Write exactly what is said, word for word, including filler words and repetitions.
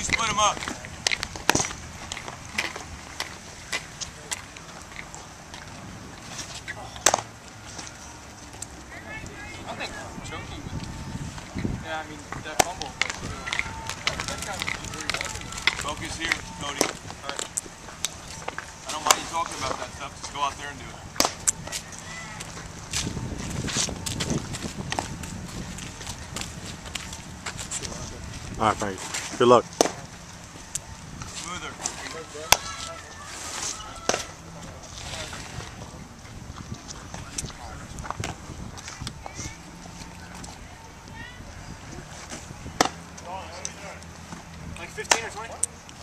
split them up. I think choking would, yeah, I mean, that fumble, but still, that guy would be very welcome. Focus here, Cody. All right. I don't mind you talking about that stuff. Just go out there and do it. All right, thanks. Good luck. Smoother. Like fifteen or twenty?